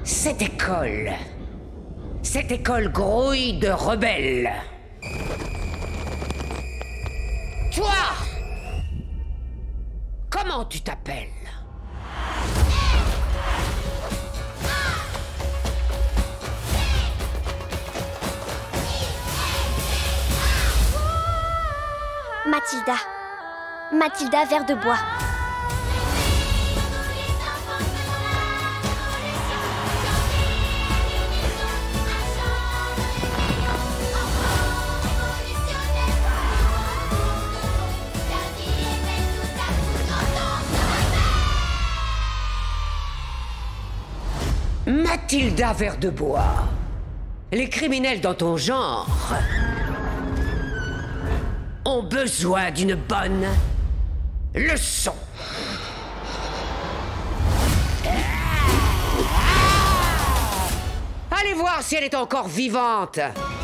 Cette école grouille de rebelles. Toi! Comment tu t'appelles? Mathilda. Mathilda Vert de Bois. Mathilda Vert de Bois. Les criminels dans ton genre ont besoin d'une bonne leçon. Allez voir si elle est encore vivante.